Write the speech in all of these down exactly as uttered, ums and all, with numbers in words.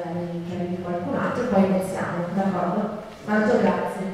mi chiami qualcun altro e poi iniziamo, d'accordo? Tanto grazie.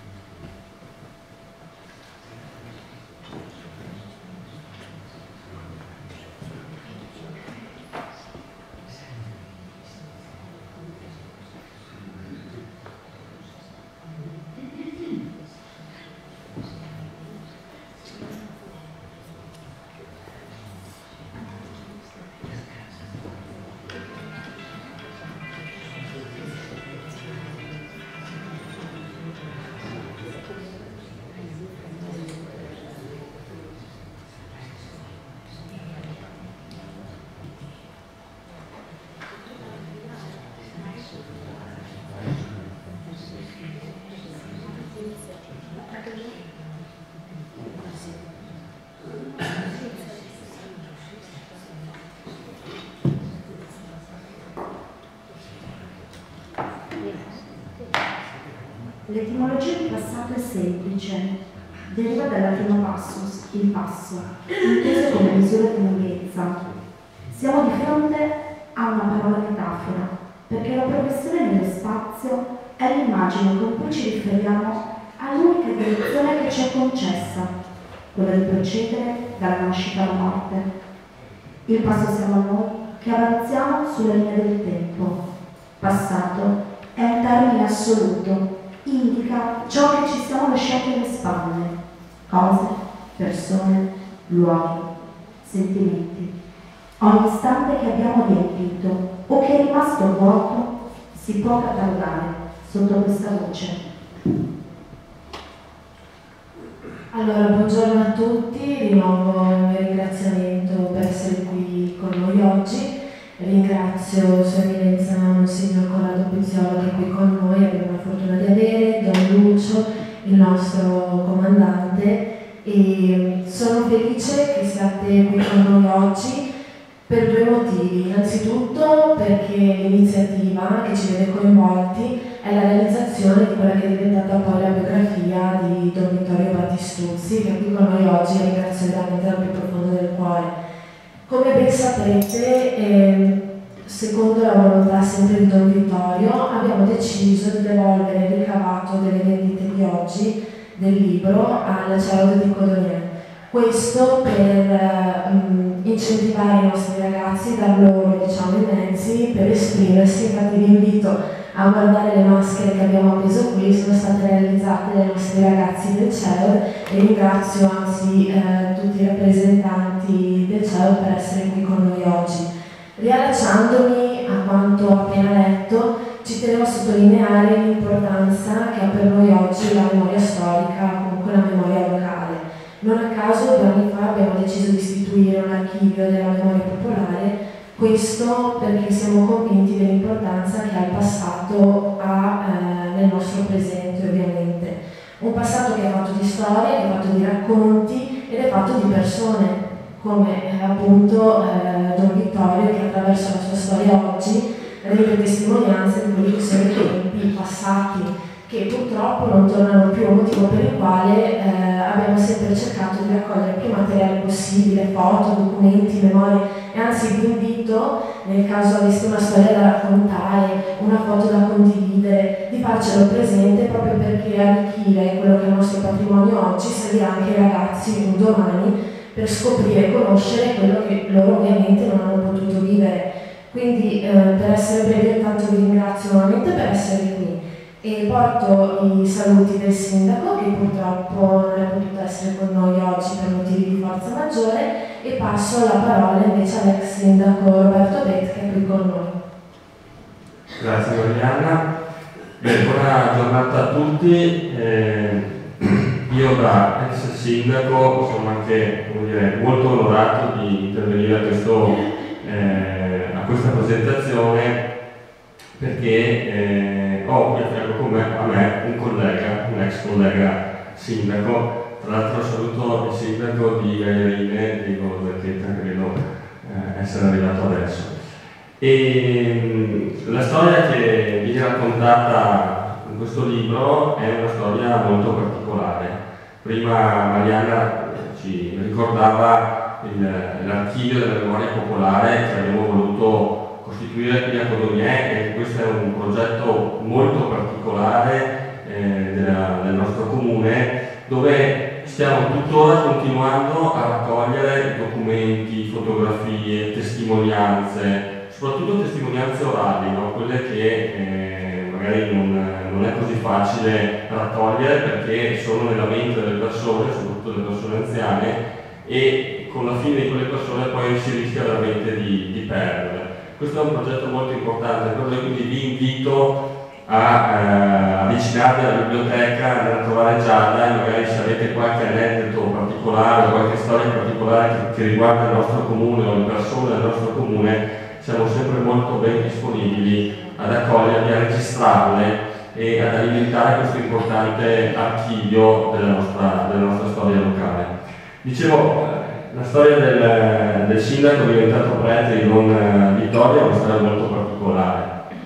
L'etimologia di passato è semplice, deriva dal latino passus, il passo, inteso come misura di lunghezza. Siamo di fronte a una parola metafora, perché la progressione nello spazio è l'immagine con cui ci riferiamo all'unica direzione che ci è concessa, quella di procedere dalla nascita alla morte. Il passo siamo noi che avanziamo sulla linea del tempo. Passato è un termine assoluto, indica ciò che ci siamo lasciati alle spalle, cose, persone, luoghi, sentimenti. Ogni istante che abbiamo riempito o che è rimasto vuoto si può catalogare sotto questa voce. Allora, buongiorno a tutti, di nuovo il mio ringraziamento per essere qui con noi oggi. Ringrazio Sua Eminenza Monsignor Corrado Pizziolo che è qui con noi, abbiamo la fortuna di avere Don Lucio, il nostro comandante, e sono felice che siate qui con noi oggi per due motivi. Innanzitutto perché l'iniziativa che ci vede coinvolti è la realizzazione di quella che è diventata poi la biografia di Don Vittorio Battistuzzi, che è qui con noi oggi, e ringrazio veramente dal più profondo del cuore. Come ben saprete, eh, secondo la volontà sempre di Don Vittorio, abbiamo deciso di devolvere il ricavato delle vendite di oggi del libro alla Cielo di Codognan. Questo per um, incentivare i nostri ragazzi, dar loro, diciamo, i mezzi per esprimersi. Infatti vi invito a guardare le maschere che abbiamo appeso qui, sono state realizzate dai nostri ragazzi del C E O, e ringrazio anzi eh, tutti i rappresentanti del C E O per essere qui con noi oggi. Riallacciandomi a quanto ho appena letto, ci tenevo a sottolineare l'importanza che ha per noi oggi la memoria storica, comunque la memoria locale. Non a caso due anni fa abbiamo deciso di istituire un archivio della memoria popolare, questo perché siamo convinti dell'importanza che ha il passato ha eh, nel nostro presente, ovviamente. Un passato che è fatto di storie, che è fatto di racconti ed è fatto di persone, come eh, appunto eh, Don Vittorio, che attraverso la sua storia oggi rende testimonianza di quelli che sono i tempi passati, che purtroppo non tornano più, motivo per il quale eh, abbiamo sempre cercato di raccogliere il più materiale possibile, foto, documenti, memorie, e anzi vi invito, nel caso aveste una storia da raccontare, una foto da condividere, di farcelo presente, proprio perché arricchire quello che è il nostro patrimonio oggi servirà anche ai ragazzi un domani per scoprire e conoscere quello che loro ovviamente non hanno potuto vivere. Quindi eh, per essere breve, intanto vi ringrazio nuovamente per essere qui e porto i saluti del sindaco, che purtroppo non è potuto essere con noi oggi per motivi di forza maggiore, e passo la parola invece all'ex sindaco Roberto Bet, che è qui con noi. Grazie Marianna. Beh, buona giornata a tutti. Eh, io da ex sindaco sono anche, come dire, molto onorato di intervenire a, questo, eh, a questa presentazione, perché eh, ho qui a fianco con me, a me un collega, un ex collega sindaco. Tra l'altro saluto il sindaco di Gaiarine, Diego Zacchetta, credo eh, essere arrivato adesso. E la storia che viene raccontata in questo libro è una storia molto particolare. Prima Marianna ci ricordava l'archivio della memoria popolare che abbiamo voluto costituire qui a Codognè, e questo è un progetto molto particolare eh, della, del nostro comune, dove stiamo tuttora continuando a raccogliere documenti, fotografie, testimonianze, soprattutto testimonianze orali, no? Quelle che eh, magari non, non è così facile raccogliere perché sono nella mente delle persone, soprattutto delle persone anziane, e con la fine di quelle persone poi si rischia veramente di, di perdere. Questo è un progetto molto importante per noi, quindi vi invito a eh, avvicinarvi alla biblioteca, andare a trovare Giada, e magari se avete qualche aneddoto particolare o qualche storia particolare che, che riguarda il nostro comune o le persone del nostro comune, siamo sempre molto ben disponibili ad accogliervi, a registrarle e ad alimentare questo importante archivio della nostra, della nostra storia locale. Dicevo, la storia del, del sindaco diventato prete di Don Vittorio è una storia molto particolare.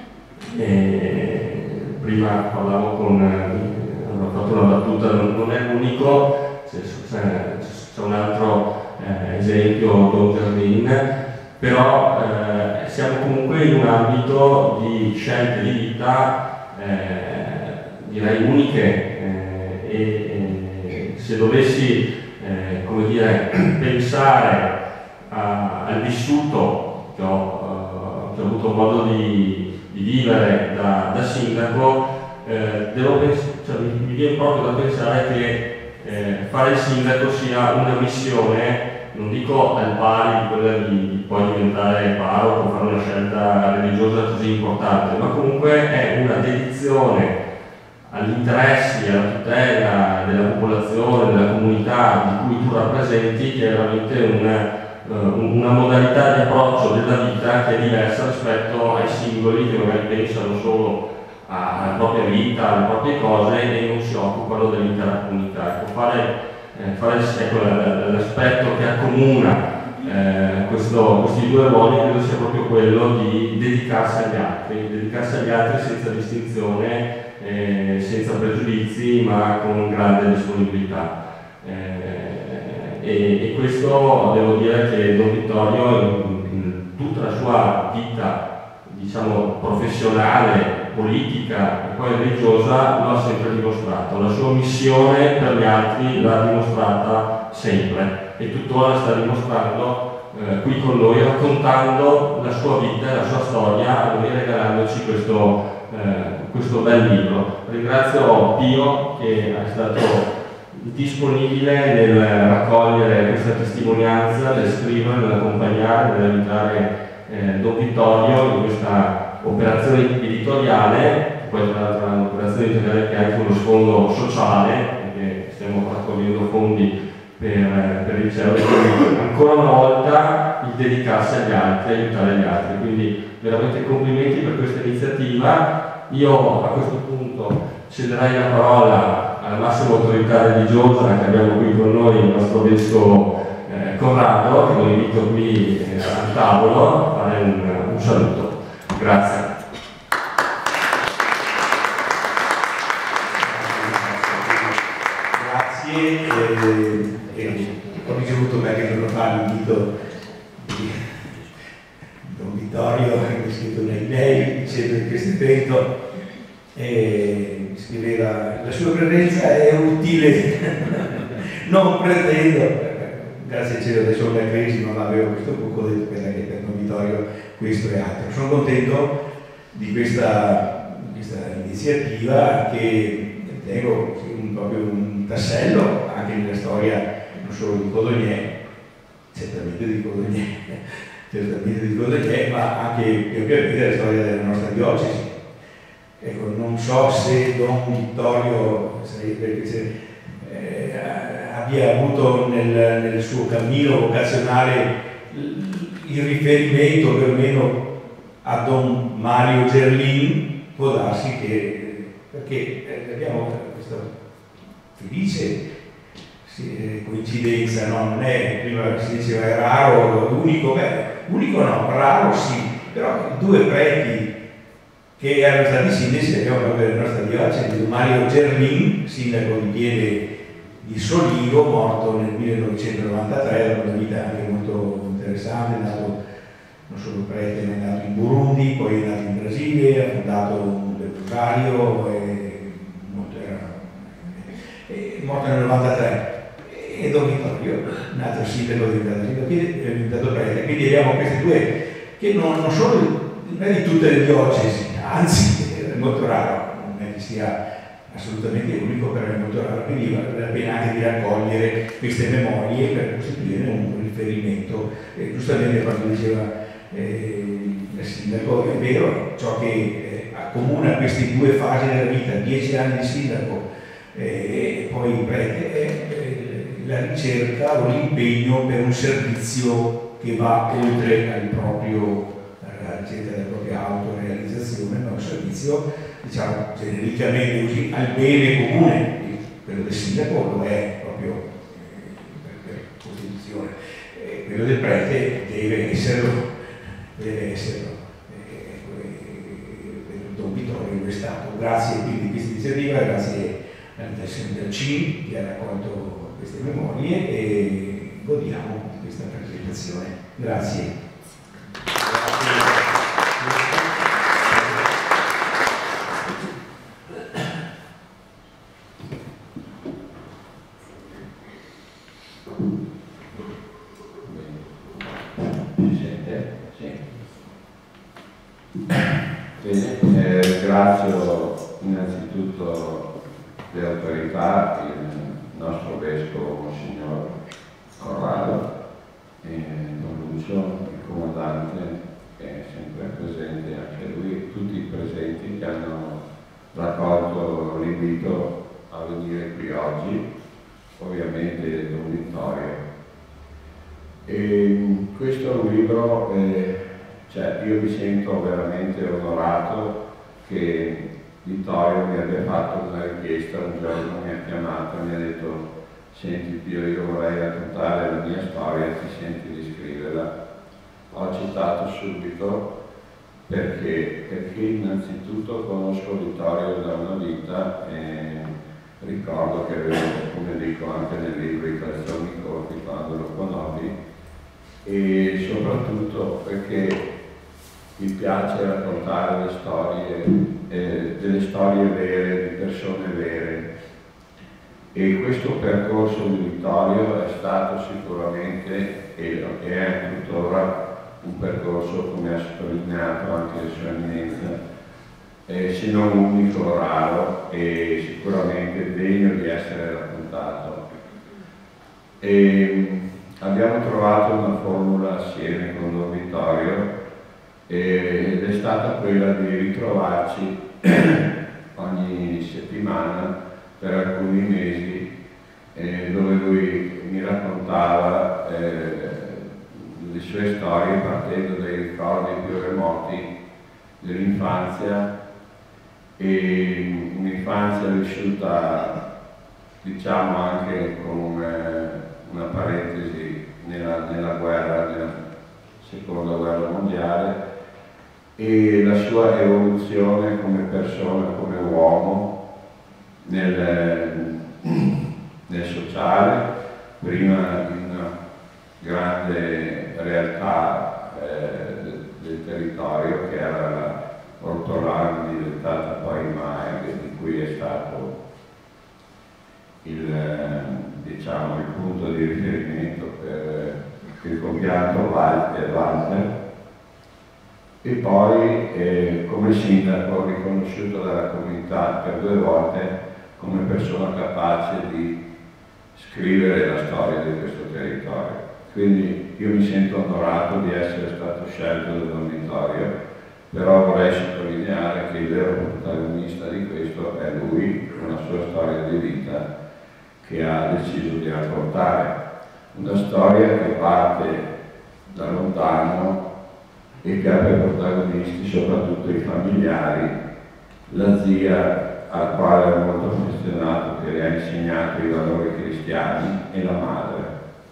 E prima parlavo con, ho fatto una battuta, non, non è l'unico, c'è un altro eh, esempio, Don Giardin, però eh, siamo comunque in un ambito di scelte di vita eh, direi uniche eh, e, e se dovessi eh, come dire, pensare a, al vissuto che ho, uh, che ho avuto modo di, di vivere da, da sindaco, eh, devo cioè, mi, mi viene proprio da pensare che eh, fare il sindaco sia una missione, non dico al pari di quella di, di poi diventare parroco o fare una scelta religiosa così importante, ma comunque è una dedizione agli interessi, alla tutela della popolazione, della comunità di cui tu rappresenti, che è veramente una, una modalità di approccio della vita che è diversa rispetto ai singoli che magari pensano solo alla propria vita, alle proprie cose e non si occupano dell'intera comunità. Ecco, fare, eh, fare ecco, l'aspetto che accomuna eh, questo, questi due ruoli credo sia proprio quello di dedicarsi agli altri, dedicarsi agli altri senza distinzione, Eh, senza pregiudizi ma con grande disponibilità eh, e, e questo devo dire che Don Vittorio in, in tutta la sua vita diciamo professionale, politica e poi religiosa lo ha sempre dimostrato, la sua missione per gli altri l'ha dimostrata sempre e tuttora sta dimostrando eh, qui con noi, raccontando la sua vita e la sua storia e regalandoci questo Eh, questo bel libro. Ringrazio Pio che è stato disponibile nel raccogliere questa testimonianza, nel scrivere, nell'accompagnare, nell'aiutare eh, Don Vittorio in questa operazione editoriale, poi tra l'altro è un'operazione editoriale che ha anche uno sfondo sociale, perché stiamo raccogliendo fondi per, per ricevere, ancora una volta il dedicarsi agli altri, aiutare gli altri, quindi veramente complimenti per questa iniziativa. Io a questo punto cederei la parola alla massima autorità religiosa che abbiamo qui con noi, il nostro vescovo eh, Corrado, che lo invito qui eh, al tavolo a fare un, un saluto. Grazie. Grazie, eh, eh, ho ricevuto qualche giorno fa l'invito di Don Vittorio, che ha scritto un'email dicendo di questo evento e scriveva: la sua presenza è utile, non pretendo, grazie al cielo adesso una crisi non avevo questo buco, ho detto che per Don Vittorio questo è altro. Sono contento di questa, questa iniziativa che tengo un, proprio un tassello anche nella storia non solo di Codognè, certamente di Codognè, certamente di Codognè, ma anche ovviamente la storia della nostra diocesi. Ecco, non so se Don Vittorio eh, abbia avuto nel, nel suo cammino vocazionale il riferimento perlomeno a Don Mario Gerlin, può darsi che, perché abbiamo questa felice coincidenza, no? Non è, prima si diceva è raro, unico, beh, unico no, raro sì, però due preti che erano stati sindaci, abbiamo proprio della nostra diocesi, Mario Gerlin, sindaco di Pieve di Soligo, morto nel millenovecentonovantatré, dopo una vita anche molto interessante, è nato non solo prete, ma è nato in in Burundi, poi è nato in Brasile, ha fondato un leprosario, è morto nel novantatré. E Don Vittorio, un altro sindaco diventato sindaco, è diventato prete. Quindi abbiamo questi due che non, non sono non è di tutte le diocesi, anzi è molto raro, non è che sia assolutamente unico, però è molto raro, quindi vale la pena anche di raccogliere queste memorie per costituire un riferimento. E giustamente quando diceva eh, il sindaco, è vero, ciò che eh, accomuna queste due fasi della vita, dieci anni di sindaco eh, e poi prete, è eh, la ricerca o l'impegno per un servizio che va oltre al proprio, alla ricerca della propria autorealizzazione, ma un servizio, diciamo genericamente così, al bene comune. Quello del sindaco lo è proprio eh, per, per costituzione, eh, quello del prete deve esserlo, deve esserlo. Eh, Don Vittorio è stato, grazie quindi a questa iniziativa, grazie all'interessante del C I M che ha raccolto queste memorie, e godiamo di questa presentazione. Grazie. Bene, eh, ringrazio innanzitutto le autorità, il nostro vescovo Monsignor Corrado, e Don Lucio, il comandante, che è sempre presente anche lui, tutti i presenti che hanno raccolto l'invito a venire qui oggi, ovviamente Don Vittorio. E questo è un libro, eh, cioè io mi sento veramente onorato che Vittorio mi abbia fatto una richiesta, un giorno mi ha chiamato e mi ha detto: senti Pio, io vorrei raccontare la mia storia, ti senti di scriverla? Ho accettato subito perché, perché innanzitutto conosco Vittorio da una vita e ricordo che avevo, come dico anche nel libro, i calzoni corti quando lo conobbi, e soprattutto perché mi piace raccontare le storie, eh, delle storie vere, di persone vere, e questo percorso di Vittorio è stato sicuramente e è tuttora un percorso, come ha sottolineato anche la sua eminenza, eh, se non unico, raro e sicuramente degno di essere raccontato. E abbiamo trovato una formula assieme con Don Vittorio ed è stata quella di ritrovarci ogni settimana per alcuni mesi, eh, dove lui mi raccontava eh, le sue storie partendo dai ricordi più remoti dell'infanzia, e un'infanzia vissuta, diciamo, anche con eh, una parentesi nella, nella guerra, nella seconda guerra mondiale, e la sua evoluzione come persona, come uomo nel, nel sociale, prima di una grande realtà eh, del, del territorio che era Ortolano, diventata poi Maeg, di cui è stato il, diciamo, il punto di riferimento per il compianto Walter, e poi eh, come sindaco riconosciuto dalla comunità per due volte come persona capace di scrivere la storia di questo territorio. Quindi io mi sento onorato di essere stato scelto da Don Vittorio, però vorrei sottolineare che il vero protagonista di questo è lui, con la sua storia di vita che ha deciso di raccontare. Una storia che parte da lontano e che ha per protagonisti soprattutto i familiari, la zia al quale è molto affezionato, che le ha insegnato i valori cristiani, e la madre.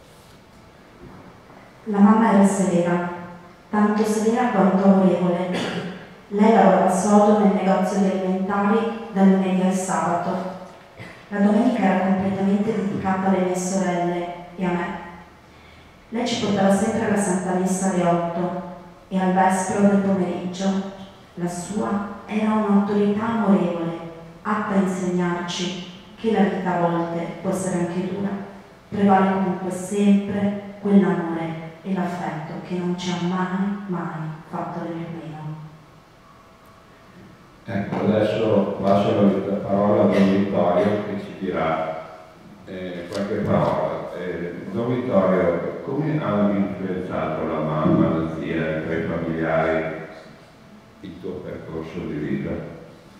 La mamma era severa, tanto severa quanto amorevole. Lei lavorava solo nel negozio di alimentari dal lunedì al sabato. La domenica era completamente dedicata alle mie sorelle e a me. Lei ci portava sempre alla Santa Messa alle otto. e al vespro del pomeriggio la sua era un'autorità amorevole, atta a insegnarci che la vita a volte può essere anche dura, prevale comunque sempre quell'amore e l'affetto che non ci ha mai, mai fatto venire meno. Ecco, adesso passo la parola a Don Vittorio che ci dirà eh, qualche parola. Eh, Don Vittorio, come hanno influenzato la mamma, la zia, i tuoi familiari il tuo percorso di vita?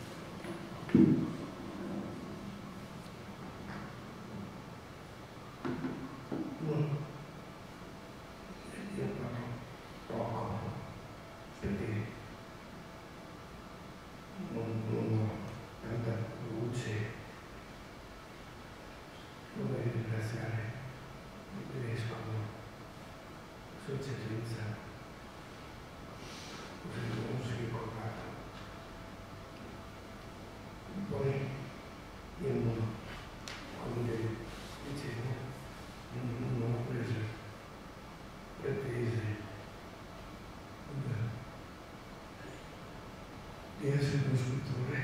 di essere uno scultore,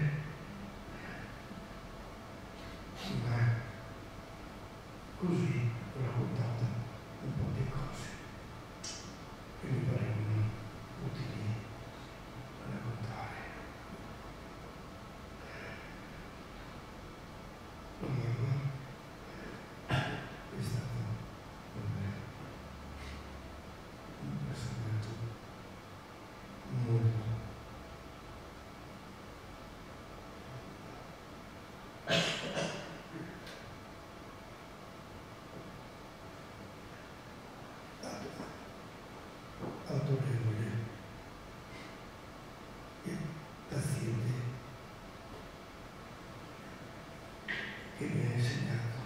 ma così ho raccontato un po' di cose che mi parevano utili a raccontare. La mamma è stata un personaggio molto autorevole e paziente, che mi ha insegnato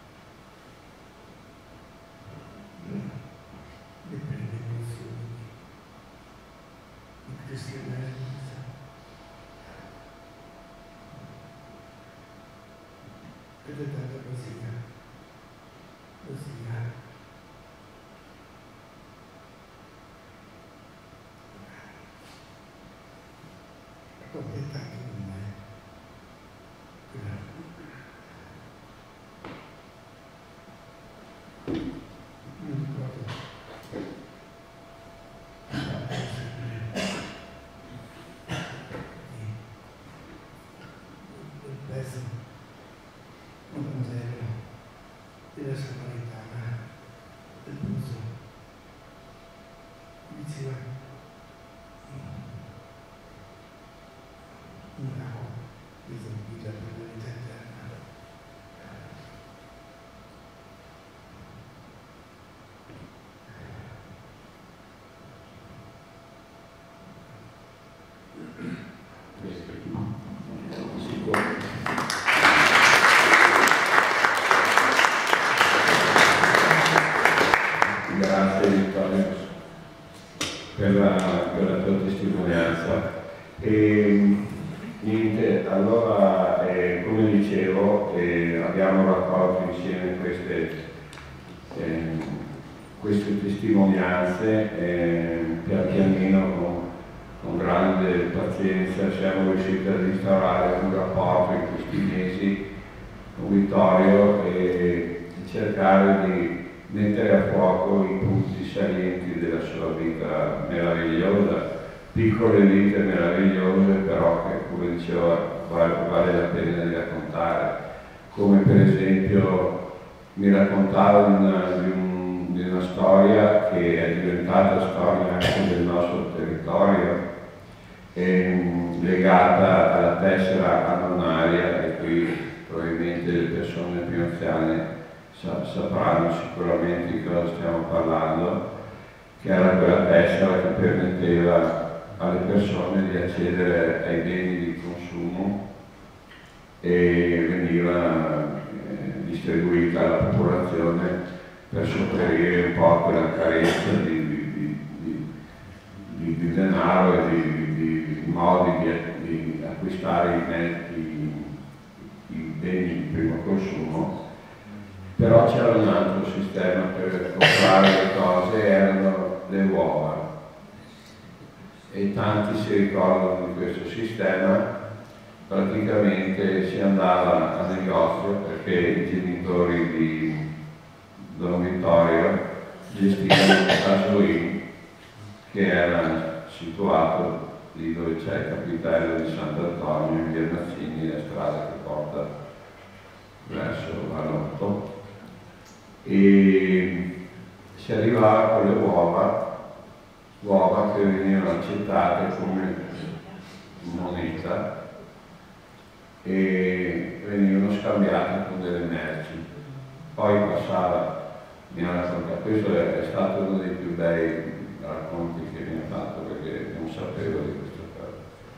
le prime nozioni di cristianesimo ed è stata così, così. Completato con me quella mi ricordo del pezzo del Vangelo della Samaritana del Pozzo vicino una disabile per la vita eterna. Grazie Vittorio per la, per la tua testimonianza. E, niente, allora eh, come dicevo eh, abbiamo raccolto insieme queste, eh, queste testimonianze eh, pian pianino con, con grande pazienza siamo riusciti a instaurare un rapporto in questi mesi con Vittorio e di cercare di mettere a fuoco i punti salienti della sua vita meravigliosa, piccole vite meravigliose, però che, come dicevo, vale, vale la pena di raccontare. Come per esempio mi raccontava di una, di, un, di una storia che è diventata storia anche del nostro territorio, eh, legata alla tessera annonaria, e qui probabilmente le persone più anziane sapranno sicuramente di cosa stiamo parlando, che era quella tessera che permetteva alle persone di accedere ai beni di consumo e veniva eh, distribuita alla popolazione per sopperire un po' quella carenza di, di, di, di, di denaro e di, di, di modi di, di acquistare i, i, i beni di primo consumo. Però c'era un altro sistema per comprare le cose, erano le uova. e tanti si ricordano di questo sistema. Praticamente si andava a negozio perché i genitori di Don Vittorio gestivano il Casoin, che era situato lì dove c'è il capitello di Sant'Antonio, in via Mazzini, la strada che porta verso Valotto, e si arrivava con le uova, uova che venivano accettate come moneta e venivano scambiate con delle merci. Poi passava, mi ha raccontato, questo è stato uno dei più bei racconti che mi ha fatto, perché non sapevo di questa cosa.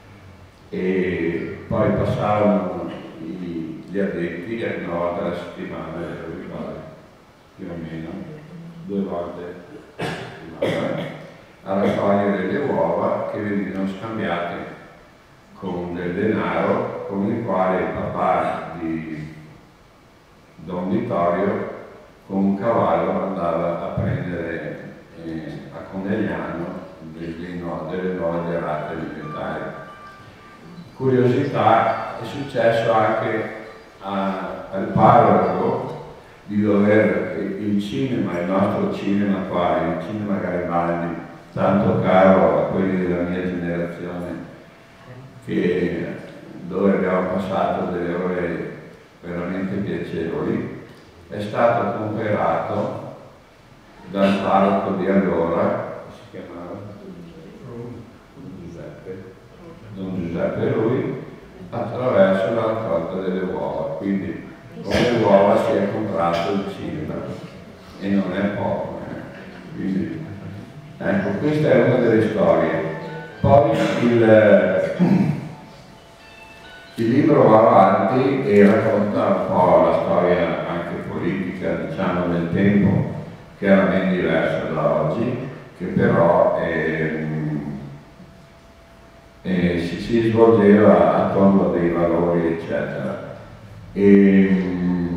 E poi passavano i, gli addetti una volta alla settimana, più o meno, due volte alla settimana, a raccogliere le uova che venivano scambiate con del denaro, con il quale il papà di Don Vittorio con un cavallo andava a prendere eh, a Conegliano delle, no, delle nuove derrate alimentari. Curiosità, è successo anche a, al parroco di dover, il cinema, il nostro cinema qua, il cinema Garibaldi, tanto caro a quelli della mia generazione, che, dove abbiamo passato delle ore veramente piacevoli, è stato comprato dal parroco di allora, che si chiamava Don Giuseppe, Don Giuseppe lui, attraverso la raccolta delle uova. Quindi con le uova si è comprato il cinema, e non è poco. Eh. Quindi, ecco, questa è una delle storie. Poi il, il libro va avanti e racconta un po' la storia anche politica, diciamo, del tempo, che era ben diversa da oggi, che però eh, eh, si, si svolgeva attorno a dei valori, eccetera. E,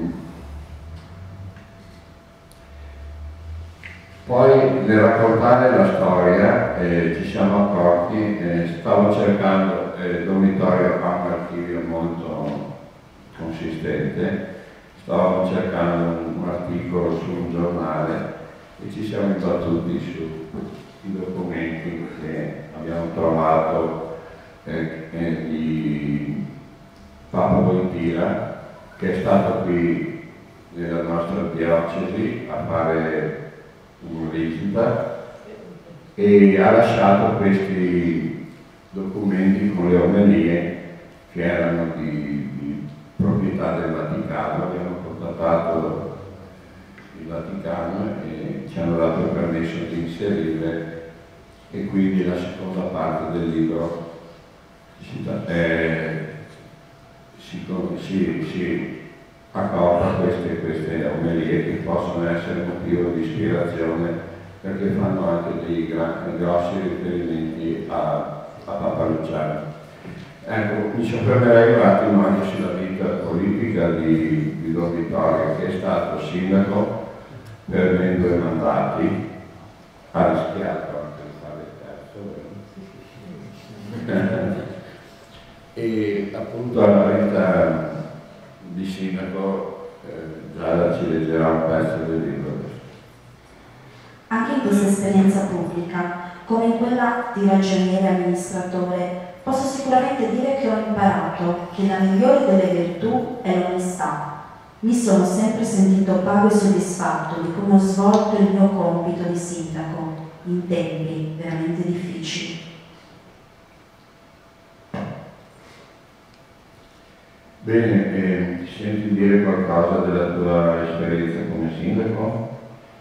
poi nel raccontare la storia eh, ci siamo accorti, eh, stavo cercando, eh, Don Vittorio ha un archivio molto consistente, stavamo cercando un, un articolo su un giornale e ci siamo imbattuti sui documenti che abbiamo trovato eh, eh, di Papa Wojtyla, che è stato qui nella nostra diocesi a fare una visita e ha lasciato questi documenti con le omelie che erano di, di proprietà del Vaticano. Abbiamo contattato il Vaticano e ci hanno dato il permesso di inserirle, e quindi la seconda parte del libro si, eh, si, si, si accorpa queste, queste omelie che possono essere motivo di ispirazione, perché fanno anche dei gran, grossi riferimenti a, a Papa Luciano. Ecco, mi soffermerei un attimo anche sulla vita politica di, di Don Vittorio, che è stato sindaco per ben due mandati, ha rischiato anche di fare il terzo, e appunto alla vita di sindaco eh, Giada ci leggerà un pezzo del libro. Anche in questa esperienza pubblica, come in quella di ragioniere amministratore, posso sicuramente dire che ho imparato che la migliore delle virtù è l'onestà. Mi sono sempre sentito pago e soddisfatto di come ho svolto il mio compito di sindaco in tempi veramente difficili. Bene, eh, ti senti dire qualcosa della tua esperienza come sindaco?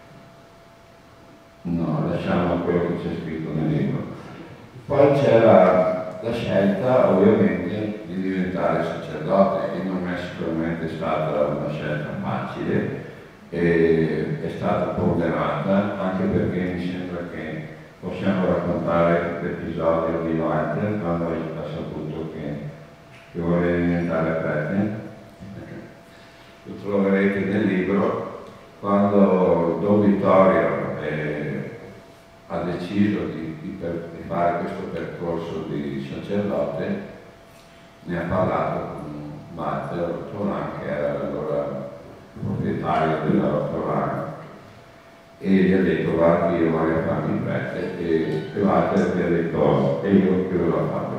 No, lasciamo quello che c'è scritto nel libro. Poi c'è la, la scelta, ovviamente, di diventare sacerdote, e non è sicuramente stata una scelta facile, e è stata ponderata, anche perché mi sembra che possiamo raccontare l'episodio di Walter quando ha saputo che che vorrei diventare prete. Lo troverete nel libro. Quando Don Vittorio eh, ha deciso di, di, fare questo percorso di sacerdote, ne ha parlato con Walter Ortolan, che era allora proprietario della Ortolan, e gli ha detto: guarda, io voglio farmi prete, e, e Walter gli ha detto: e io che lo fatto.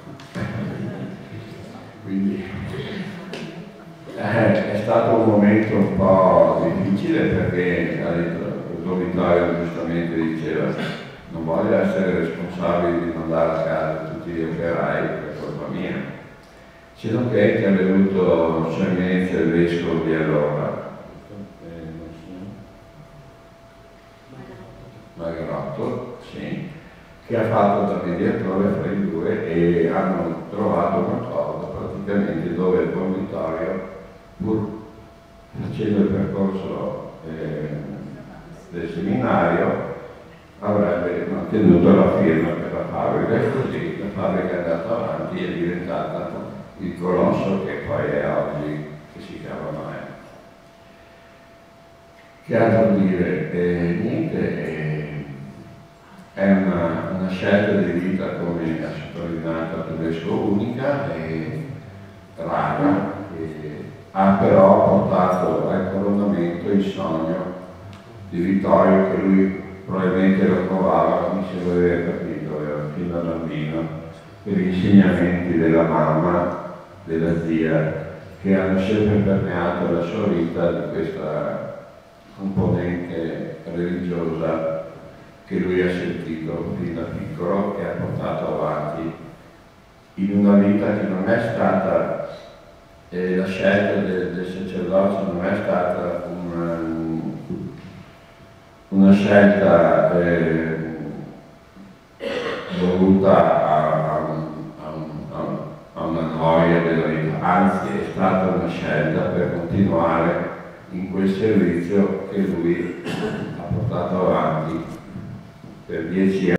Quindi eh, è stato un momento un po' difficile, perché ha detto, il Vittorio giustamente diceva: non voglio essere responsabile di mandare a casa tutti gli operai per colpa mia. Se non che è venuto Sua Eminenza il Vescovo di allora, Margarotto, sì, che ha fatto da mediatore fra i due, e hanno trovato un accordo praticamente dove il Buon Vittorio, pur facendo il percorso eh, del seminario, avrebbe mantenuto la firma per la fabbrica, e così la fabbrica è andata avanti e è diventata il colosso che poi è oggi, che si chiama Noè. Che altro dire? Eh, niente, eh, è una, una scelta di vita, come ha sottolineato il Vescovo, unica e rara, e ha però portato al coronamento il sogno di Vittorio, che lui probabilmente lo provava, mi sembra di aver capito, era fin da bambino, per gli insegnamenti della mamma, della zia, che hanno sempre permeato la sua vita di questa componente religiosa che lui ha sentito fin da piccolo e ha portato avanti in una vita che non è stata, eh, la scelta del, del sacerdozio non è stata una, una scelta eh, dovuta a, a, a, a una noia della vita, anzi è stata una scelta per continuare in quel servizio che lui ha portato avanti per dieci anni.